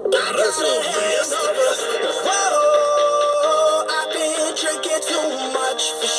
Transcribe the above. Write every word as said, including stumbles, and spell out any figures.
Радио Брест. Whoa, I've been drinking too much for